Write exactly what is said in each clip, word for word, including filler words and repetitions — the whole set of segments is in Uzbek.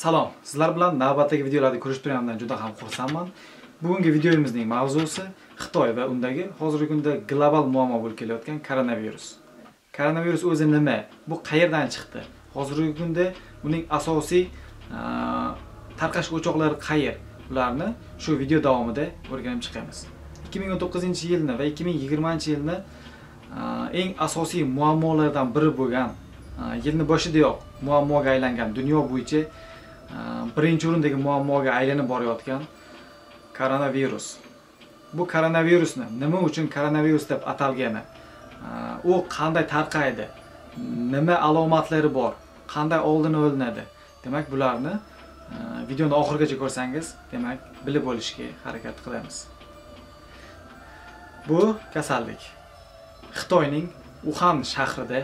Salom, sizlar bilan navbatdagi videolarda ko'rishib turganimdan juda ham xursandman. Bugungi videomizning mavzusi Xitoy va undagi hozirgi kunda global muammo bo'lib kelayotgan koronavirus. Koronavirus o'zi nima? Bu qayerdan chiqdi? Hozirgi kunda uning asosiy tarqash o'choqlari qayer? Ularni shu video davomida o'rganib chiqamiz. ikki ming o'n to'qqizinchi yilni va ikki ming yigirmanchi yilni eng asosiy muammolardan biri bo'lgan, yilning boshidayoq muammoga aylangan, dunyo bo'yicha birinchi o'rindagi muammoga aylanib borayotgan koronavirus. Bu koronavirusni nima uchun koronavirus deb atalgani, u qanday tarqaydi, nima alomatlari bor, qanday oldini olinadi. Demak, bularni videoni oxirigacha ko'rsangiz, demak, bilib olishga harakat qilamiz. Bu kasallik Xitoyning Uxan shahrida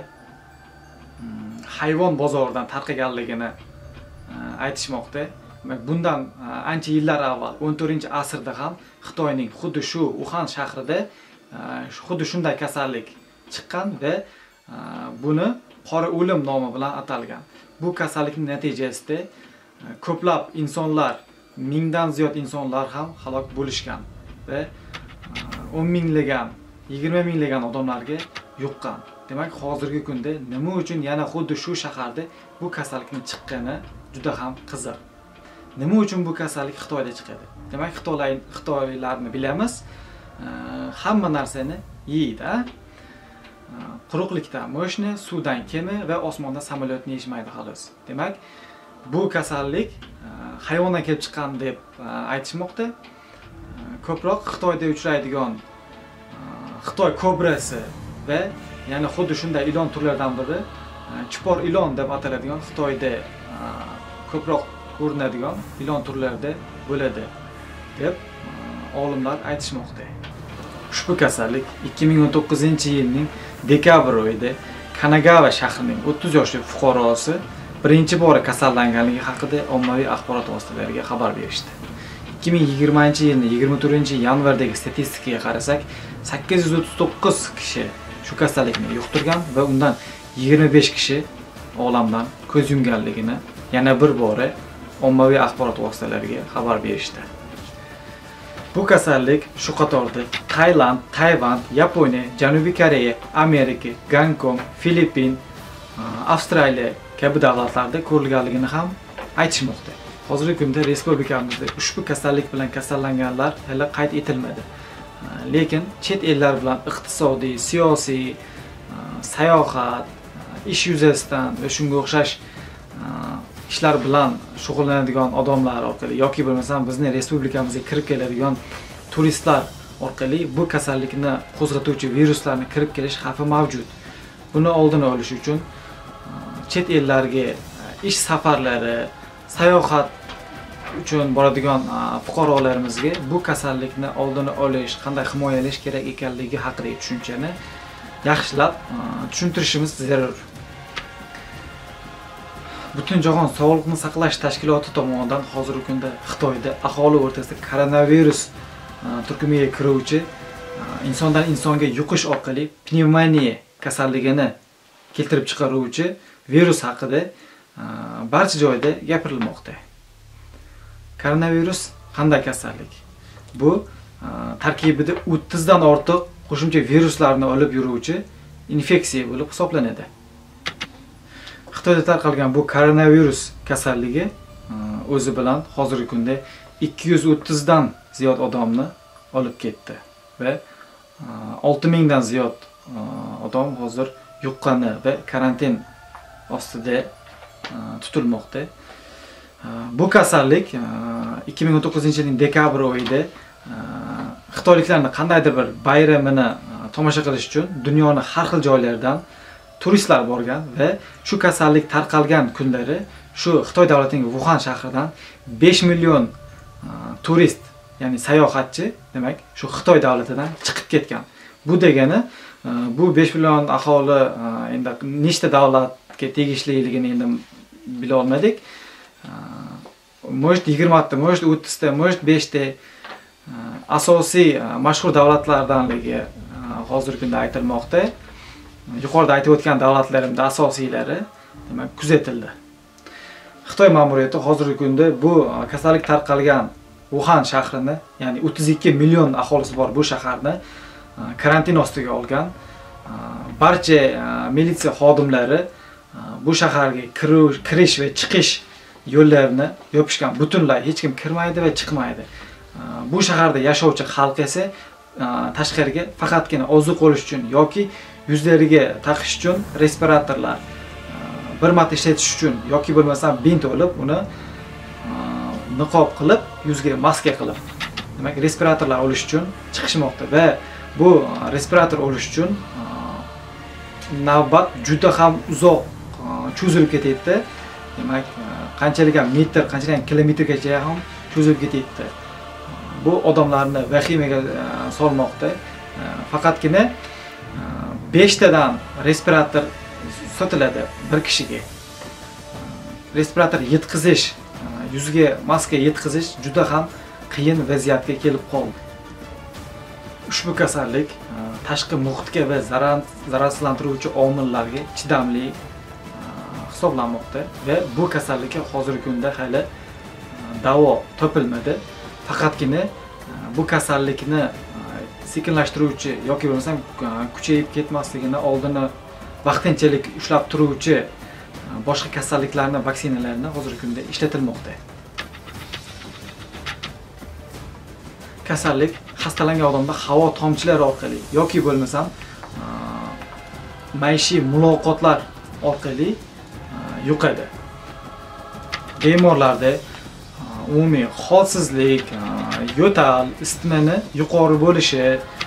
hayvon bozoridan tarqaganligini aytishmoqda. Bundan ancha yillar avval, o'n to'rtinchi asrda ham Xitoyning xuddi shu Uxan shahrida xuddi shunday kasallik chiqqan va buni qora o'lim nomi bilan atalgan. Bu kasallikning natijasida ko'plab insonlar, mingdan ziyod insonlar ham halok bo'lishgan va o'n minglagan, yigirma minglagan odamlarga yuqqan. Demak, hozirgi kunda nima uchun yana xuddi shu shaharda bu kasallikning chiqqani juda ham qiziq. Nima uchun bu kasallik Xitoyda chiqadi? Demak, Xitoylar Xitoylarni bilamiz, hamma narsani yeydi. Quruqlikdan moshni, suvdan kema va osmondan samolyotni yeyishmaydi xolos. Demak, bu kasallik hayvondan kelib chiqqan deb aytishmoqda. Ko'proq Xitoyda uchraydigan Xitoy kobrasi va yana xuddi shunday ilon turlaridan biri chipor ilon deb ataladigan Xitoyda ko'proq ko'rinadigan ilon turlarida bo'ladi deb olimlar aytishmoqda. Ushbu kasallik ikki ming o'n to'qqizinchi yilning dekabr oyida Kanagawa shahrining o'ttiz yoshli fuqarosi birinchi bora kasallanganligi haqida ommaviy axborot vositalariga xabar berishdi. ikki ming yigirmanchi yilning yigirma to'rtinchi yanvardagi statistikaga qarasak, sakkiz yuz o'ttiz to'qqiz kishi shu kasallikni yuqtirgan va undan yigirma besh kishi olamdan ko'z yumganligini yana bir bora ommaviy axborot vositalariga xabar berishdi. Bu kasallik shu qatorda Tailand, Tayvan, Yaponiya, Janubiy Koreya, Amerika, Gonkong, Filippin, Avstraliya kabi davlatlarda ko'rilganligini ham aytishmoqda. Hozirgi kunda respublikamizda ushbu kasallik bilan kasallanganlar hali qayd etilmadi. Lekin chet ellar bilan iqtisodiy, siyosiy, sayohat, ish yuzasidan va shunga o'xshash ishlar bilan shug'ullanadigan odamlar orqali yoki bo'lmasam bizning respublikamizga kirib keladigan turistlar orqali bu kasallikni qo'zg'atuvchi viruslarni kirib kelish xavfi mavjud. Buni oldini olish uchun chet ellarga ish safarlari, sayohat uchun boradigan fuqarolarimizga bu kasallikni oldini olish, qanday himoyalash kerak ekanligi haqidagi tushunchani yaxshilab tushuntirishimiz zarur. Butunjahon Sog'liqni saqlash tashkiloti tomonidan hozirgi kunda Xitoyda aholi o'rtasida koronavirus turkumiga kiruvchi insondan insonga yuqish orqali pnevmoniya kasalligini keltirib chiqaruvchi virus haqida barcha joyda gapirilmoqda. Koronavirus qanday kasallik? Bu tarkibida o'ttiz dan ortiq qo'shimcha viruslarni olib yuruvchi infeksiya bo'lib hisoblanadi. Xitoyda tarqalgan bu koronavirus kasalligi o'zi bilan hozirgi kunda ikki yuz o'ttiz dan ziyod odamni olib ketdi va olti ming dan ziyod odam hozir yuqqani va karantin ostida tutilmoqda. Bu kasallik ikki ming o'n to'qqizinchi yilning dekabr oyida xitoyliklarning qandaydir bir bayramini tomosha qilish uchun dunyoning har xil joylaridan turistlar borgan va shu kasallik tarqalgan kunlari shu Xitoy davlatining Wuhan shahridan besh million turist, ya'ni sayohatchi, demak, shu Xitoy davlatidan chiqib ketgan. Bu degani, bu besh million aholi endi nechta davlatga tegishliligini endi bila olmadik. Может yigirma ta, может o'ttiz ta, может besh ta asosiy mashhur davlatlardanligi hozirgi kunda aytilmoqda. Yuqorida aytib o'tgan davlatlarimda asosiylari demak kuzatildi. Xitoy ma'muriyati hozirgi kunda bu kasallik tarqalgan Wuhan shahrini, ya'ni o'ttiz ikki million aholisi bor bu shaharni karantin ostiga olgan. Barcha militsiya xodimlari bu shaharga kirish va chiqish yo'llarini yopishgan. Butunlay hech kim kirmaydi va chiqmaydi. Bu shaharda yashovchi xalq esa tashqariga faqatgina oziq olish uchun yoki yuzlariga taqish uchun respiratorlar, bir marta ishlatish uchun yoki bo'lmasa bint olib, uni niqob qilib, yuzga maska qilib, demak respiratorlar olish uchun chiqishmoqda va bu respirator olish uchun navbat juda ham uzoq cho'zilib ketayapti. Demak, qanchalik ham metr, qanchalik ham kilometrgacha ham cho'zilib ketayapti. Bu odamlarni vahimaga solmoqda. Faqatgina besh tadan respirator sotiladi bir kishiga. Respirator yetkazish, yuzga maska yetkazish juda ham qiyin vaziyatga kelib qoldi. Ushbu kasallik tashqi muhitga va zararsizlantiruvchi omillarga chidamli hisoblanmoqda va bu kasallikka hozirgi kunda hali davo topilmadi. Faqatgina bu kasallikni sekinlashtiruvchi yoki bo'lmasam kuchayib ketmasligini oldini vaqtinchalik ushlab turuvchi boshqa kasalliklarning vaksinalarini hozirgi kunda ishlatilmoqda. Kasallik xastalangan odamda havo tomchilari orqali yoki bo'lmasam maishiy muloqotlar orqali yuqadi. Bemorlarda umumiy holsizlik, yo'tal, isitmani yuqori bo'lishi,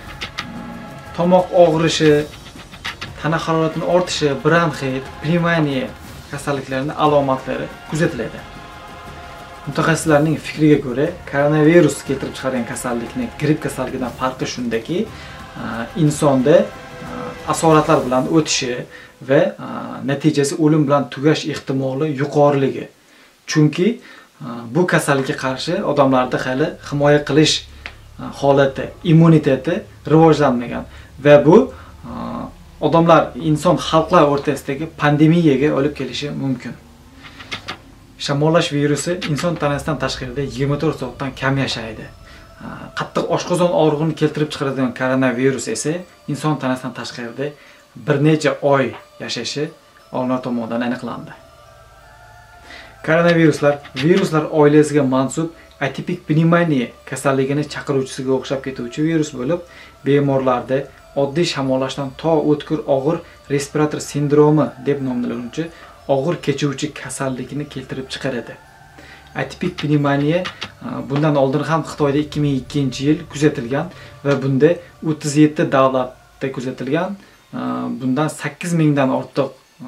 tomoq og'rishi, tana haroratining ortishi, bronxit, pnevmoniya kasalliklarining alomatlari kuzatiladi. Mutaxassislarning fikriga ko'ra, koronavirus keltirib chiqargan kasallikni gripp kasalligidan farqi shundaki, insonda asoratlar bilan o'tishi va natijasi o'lim bilan tugash ehtimoli yuqoriligi. Chunki bu kasallikka qarshi odamlarda hali himoya qilish holati, immuniteti rivojlanmagan va bu odamlar, inson xalqlar o'rtasidagi pandemiyaga olib kelishi mumkin. Shamollash virusi inson tanasidan tashqarida yigirma to'rt soatdan kam yashaydi. Qattiq oshqozon og'rig'ini keltirib chiqaradigan koronavirus esa inson tanasidan tashqarida bir necha oy yashashi olimlar tomonidan aniqlandi. Koronaviruslar viruslar oilasiga mansub atipik pnevmoniya kasalligini chaqiruvchisiga o'xshab ketuvchi virus bo'lib, bemorlarda oddiy shamollashdan to o'tkir og'ir respirator sindromi deb nomlanuvchi og'ir kechuvchi kasallikni keltirib chiqaradi. Atipik pnevmoniya bundan oldin ham Xitoyda ikki ming ikkinchi yil kuzatilgan va bunda o'ttiz yetti davlatda kuzatilgan. Bundan sakkiz mingdan ortiq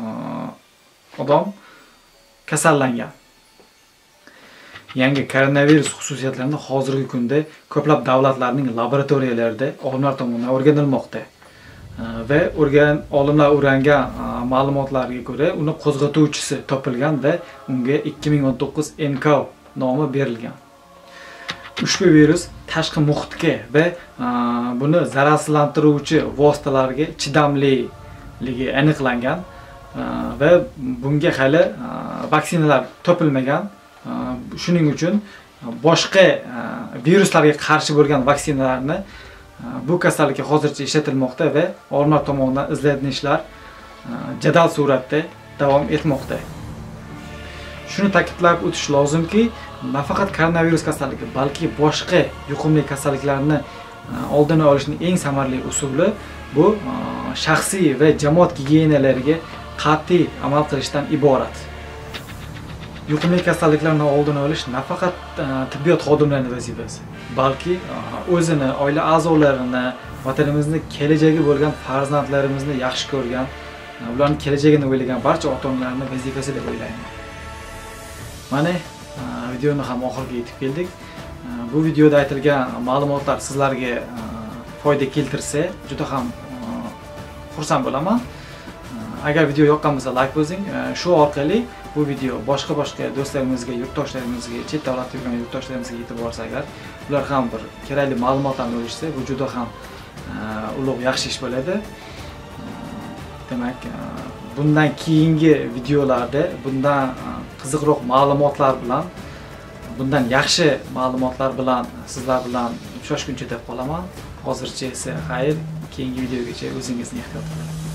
odam kasallangan. Yangi koronavirus xususiyatlarini hozirgi kunda ko'plab davlatlarning laboratoriyalarida olimlar tomonidan o'rganilmoqda. Va o'rgan olimlar o'rgangan ma'lumotlarga ko'ra, uni qo'zg'atuvchisi topilgan va unga ikki ming o'n to'qqiz nCoV nomi berilgan. Ushbu virus tashqi muhitga va buni zararsizlantiruvchi vositalarga chidamliligi aniqlangan va bunga hali vaksinalar topilmagan. Shuning uchun boshqa viruslarga qarshi bo'lgan vaksinalarni bu kasallikka hozircha ishlatilmoqda va olimlar tomonidan izlanishlar jadal suratda davom etmoqda. Shuni ta'kidlab o'tish lozimki, nafaqat koronavirus kasalligi, balki boshqa yuqumli kasalliklarni oldini olishning eng samarali usuli bu shaxsiy va jamoat gigiyenalariga qat'iy amal qilishdan iborat. Yuqumli kasalliklarni oldini olish nafaqat tibbiyot xodimlarining vazifasi, balki o'zini, oila a'zolarini, vatanimizni kelajagi bo'lgan farzandlarimizni yaxshi ko'rgan, ularning kelajagini o'ylagan barcha ota-onalarning vazifasi deb o'ylayman. Mana videoni ham oxiriga yetib keldik. Bu videoda aytilgan ma'lumotlar sizlarga foyda keltirsa, juda ham xursand bo'laman. Agar video yoqqan bo'lsa, like bosing. Shu orqali bu video boshqa-boshqa do'stlarimizga, yurtdoshlarimizga, chet davlatda yurgan yurtdoshlarimizga yetib borsa agar, ular ham bir kerakli ma'lumotlarni olishsa, bu juda ham ulug' yaxshi ish bo'ladi. Demak, bundan keyingi videolarda bundan qiziqroq ma'lumotlar bilan, bundan yaxshi ma'lumotlar bilan sizlar bilan uchrashguncha deb qolaman. Hozircha esa xayr, keyingi videogacha o'zingizni ehtiyot qiling.